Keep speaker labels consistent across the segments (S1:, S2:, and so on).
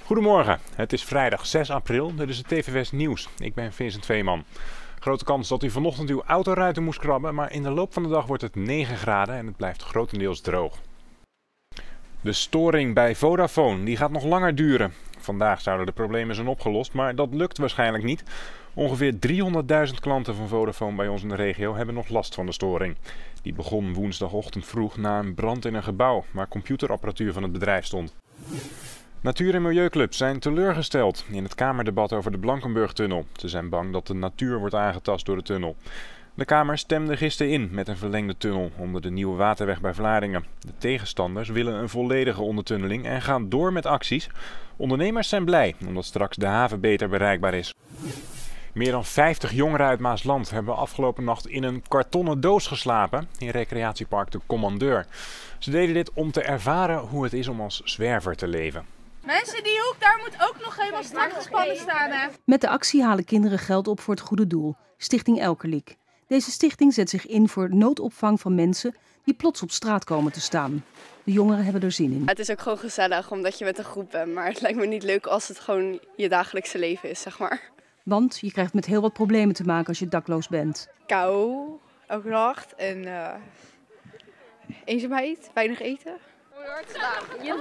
S1: Goedemorgen, het is vrijdag 6 april, dit is het TV West Nieuws. Ik ben Vincent Veeman. Grote kans dat u vanochtend uw autoruiten moest krabben, maar in de loop van de dag wordt het 9 graden en het blijft grotendeels droog. De storing bij Vodafone die gaat nog langer duren. Vandaag zouden de problemen zijn opgelost, maar dat lukt waarschijnlijk niet. Ongeveer 300.000 klanten van Vodafone bij ons in de regio hebben nog last van de storing. Die begon woensdagochtend vroeg na een brand in een gebouw waar computerapparatuur van het bedrijf stond. Natuur- en Milieuclubs zijn teleurgesteld in het Kamerdebat over de Blankenburg-tunnel. Ze zijn bang dat de natuur wordt aangetast door de tunnel. De Kamer stemde gisteren in met een verlengde tunnel onder de nieuwe waterweg bij Vlaardingen. De tegenstanders willen een volledige ondertunneling en gaan door met acties. Ondernemers zijn blij omdat straks de haven beter bereikbaar is. Meer dan 50 jongeren uit Maasland hebben afgelopen nacht in een kartonnen doos geslapen in recreatiepark De Commandeur. Ze deden dit om te ervaren hoe het is om als zwerver te leven.
S2: Mensen, die hoek, daar moet ook nog helemaal strak gespannen staan. Hè?
S3: Met de actie halen kinderen geld op voor het goede doel, Stichting Elkerlijk. Deze stichting zet zich in voor noodopvang van mensen die plots op straat komen te staan. De jongeren hebben er zin in.
S4: Het is ook gewoon gezellig omdat je met een groep bent, maar het lijkt me niet leuk als het gewoon je dagelijkse leven is, zeg maar.
S3: Want je krijgt met heel wat problemen te maken als je dakloos bent.
S4: Kou, elke nacht en eenzaamheid, weinig eten.
S2: Je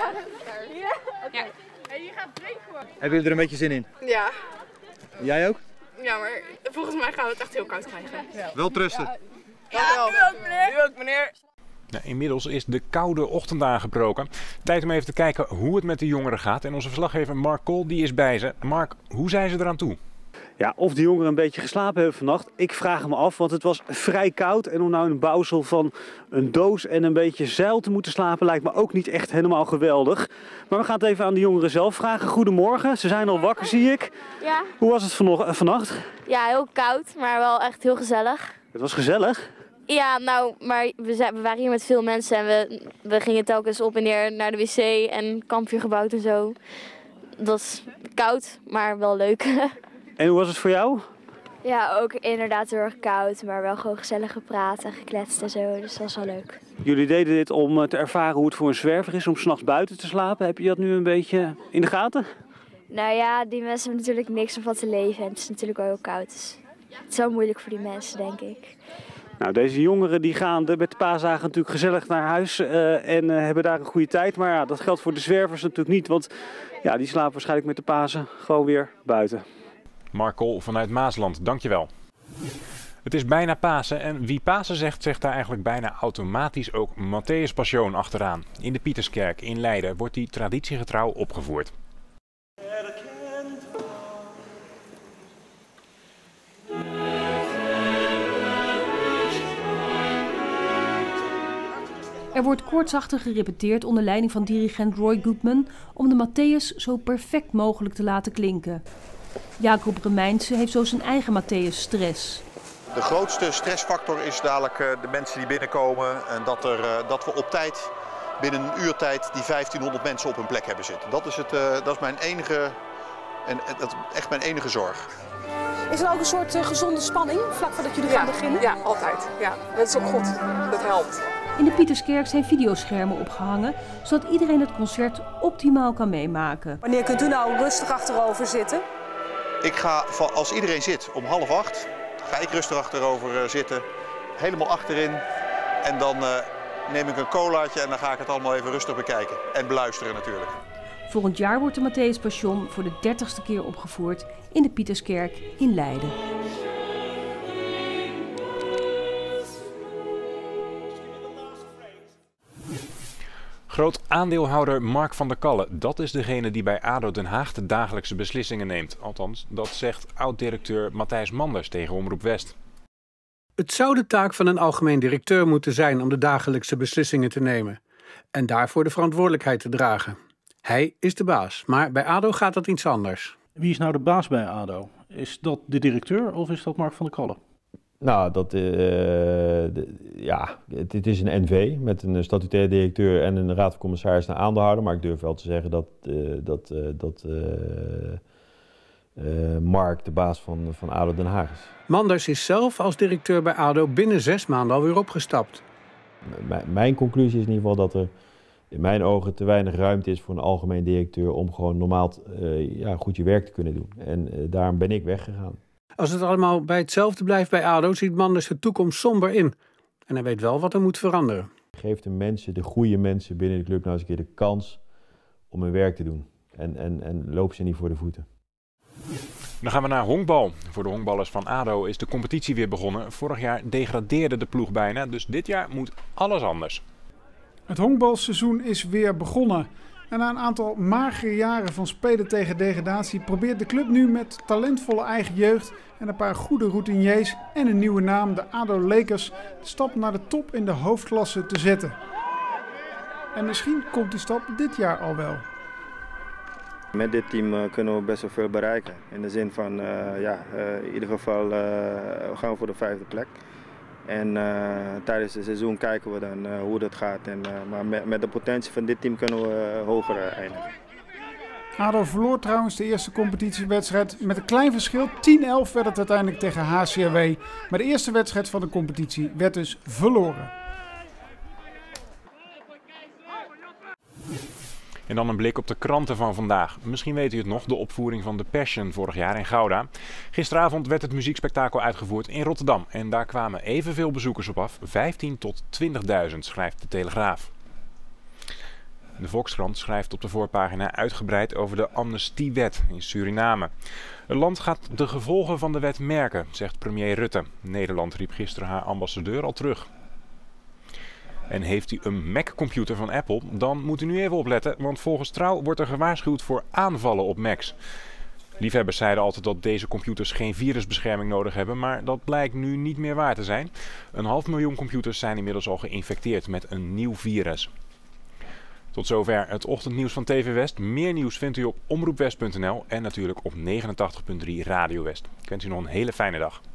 S2: gaat drinken.
S5: Hebben jullie er een beetje zin in?
S4: Ja.
S5: Jij ook?
S4: Ja, maar volgens mij gaan we het echt heel koud krijgen. Ja.
S5: Wel trusten.
S4: Ja, u ook meneer. U ook meneer.
S1: Nou, inmiddels is de koude ochtend aangebroken. Tijd om even te kijken hoe het met de jongeren gaat. En onze verslaggever Mark Kool die is bij ze. Mark, hoe zijn ze eraan toe?
S6: Ja, of de jongeren een beetje geslapen hebben vannacht, ik vraag me af, want het was vrij koud. En om nou in een bouwsel van een doos en een beetje zeil te moeten slapen lijkt me ook niet echt helemaal geweldig. Maar we gaan het even aan de jongeren zelf vragen. Goedemorgen, ze zijn al wakker zie ik.
S7: Ja.
S6: Hoe was het vannacht?
S7: Ja, heel koud, maar wel echt heel gezellig.
S6: Het was gezellig.
S7: Ja, nou, maar we waren hier met veel mensen en we gingen telkens op en neer naar de wc en kampvuur gebouwd en zo. Dat is koud, maar wel leuk.
S6: En hoe was het voor jou?
S7: Ja, ook inderdaad heel erg koud, maar wel gewoon gezellig gepraat en gekletst en zo, dus dat was wel leuk.
S6: Jullie deden dit om te ervaren hoe het voor een zwerver is om 's nachts buiten te slapen. Heb je dat nu een beetje in de gaten?
S7: Nou ja, die mensen hebben natuurlijk niks om van te leven en het is natuurlijk wel heel koud. Dus het is wel moeilijk voor die mensen, denk ik.
S6: Nou, deze jongeren die gaan met de paasdagen natuurlijk gezellig naar huis en hebben daar een goede tijd. Maar ja, dat geldt voor de zwervers natuurlijk niet, want ja, die slapen waarschijnlijk met de Pasen gewoon weer buiten.
S1: Mark Kool vanuit Maasland, dankjewel. Het is bijna Pasen en wie Pasen zegt, zegt daar eigenlijk bijna automatisch ook Matthäus Passion achteraan. In de Pieterskerk in Leiden wordt die traditiegetrouw opgevoerd.
S3: Er wordt koortsachtig gerepeteerd onder leiding van dirigent Roy Goodman om de Matthäus zo perfect mogelijk te laten klinken. Jacob Remijnse heeft zo zijn eigen Matthäus-stress.
S8: De grootste stressfactor is dadelijk de mensen die binnenkomen en dat we op tijd, binnen een uurtijd, die 1500 mensen op hun plek hebben zitten. Dat is mijn enige, en dat is echt mijn enige zorg.
S9: Is er ook een soort gezonde spanning vlak voordat jullie gaan beginnen?
S10: Ja, altijd. Ja, dat is ook goed. Dat helpt.
S3: In de Pieterskerk zijn videoschermen opgehangen, zodat iedereen het concert optimaal kan meemaken.
S9: Wanneer kunt u nou rustig achterover zitten?
S8: Ik ga, als iedereen zit om 7:30, ga ik rustig achterover zitten, helemaal achterin. En dan neem ik een colaatje en dan ga ik het allemaal even rustig bekijken. En beluisteren natuurlijk.
S3: Volgend jaar wordt de Matthäus Passion voor de 30ste keer opgevoerd in de Pieterskerk in Leiden.
S1: Groot aandeelhouder Mark van der Kalle, dat is degene die bij ADO Den Haag de dagelijkse beslissingen neemt. Althans, dat zegt oud-directeur Matthijs Manders tegen Omroep West.
S11: Het zou de taak van een algemeen directeur moeten zijn om de dagelijkse beslissingen te nemen. En daarvoor de verantwoordelijkheid te dragen. Hij is de baas, maar bij ADO gaat dat iets anders.
S12: Wie is nou de baas bij ADO? Is dat de directeur of is dat Mark van der Kalle?
S13: Nou, het is een NV met een statutair directeur en een raad van commissarissen en aandeelhouder. Maar ik durf wel te zeggen dat Mark de baas van ADO Den Haag is.
S11: Manders is zelf als directeur bij ADO binnen 6 maanden alweer opgestapt.
S13: Mijn conclusie is in ieder geval in mijn ogen te weinig ruimte is voor een algemeen directeur om gewoon normaal goed je werk te kunnen doen. En daarom ben ik weggegaan.
S11: Als het allemaal bij hetzelfde blijft bij ADO, ziet Manders de toekomst somber in. En hij weet wel wat er moet veranderen.
S13: Geef de goede mensen binnen de club nou eens een keer de kans om hun werk te doen. En loop ze niet voor de voeten.
S1: Dan gaan we naar honkbal. Voor de honkballers van ADO is de competitie weer begonnen. Vorig jaar degradeerde de ploeg bijna, dus dit jaar moet alles anders.
S14: Het honkbalseizoen is weer begonnen. En na een aantal magere jaren van spelen tegen degradatie probeert de club nu met talentvolle eigen jeugd en een paar goede routiniers en een nieuwe naam, de ADO Lakers, de stap naar de top in de hoofdklasse te zetten. En misschien komt die stap dit jaar al wel.
S15: Met dit team kunnen we best wel veel bereiken. In de zin van, in ieder geval gaan we voor de 5e plek. En tijdens het seizoen kijken we dan hoe dat gaat. Maar met de potentie van dit team kunnen we hoger eindigen.
S14: ADO verloor trouwens de eerste competitiewedstrijd met een klein verschil. 10-11 werd het uiteindelijk tegen HCRW. Maar de eerste wedstrijd van de competitie werd dus verloren.
S1: En dan een blik op de kranten van vandaag. Misschien weet u het nog, de opvoering van The Passion vorig jaar in Gouda. Gisteravond werd het muziekspektakel uitgevoerd in Rotterdam. En daar kwamen evenveel bezoekers op af, 15.000 tot 20.000, schrijft de Telegraaf. De Volkskrant schrijft op de voorpagina uitgebreid over de amnestiewet in Suriname. Het land gaat de gevolgen van de wet merken, zegt premier Rutte. Nederland riep gisteren haar ambassadeur al terug. En heeft u een Mac-computer van Apple, dan moet u nu even opletten, want volgens Trouw wordt er gewaarschuwd voor aanvallen op Macs. Liefhebbers zeiden altijd dat deze computers geen virusbescherming nodig hebben, maar dat blijkt nu niet meer waar te zijn. 500.000 computers zijn inmiddels al geïnfecteerd met een nieuw virus. Tot zover het ochtendnieuws van TV West. Meer nieuws vindt u op omroepwest.nl en natuurlijk op 89.3 Radio West. Ik wens u nog een hele fijne dag.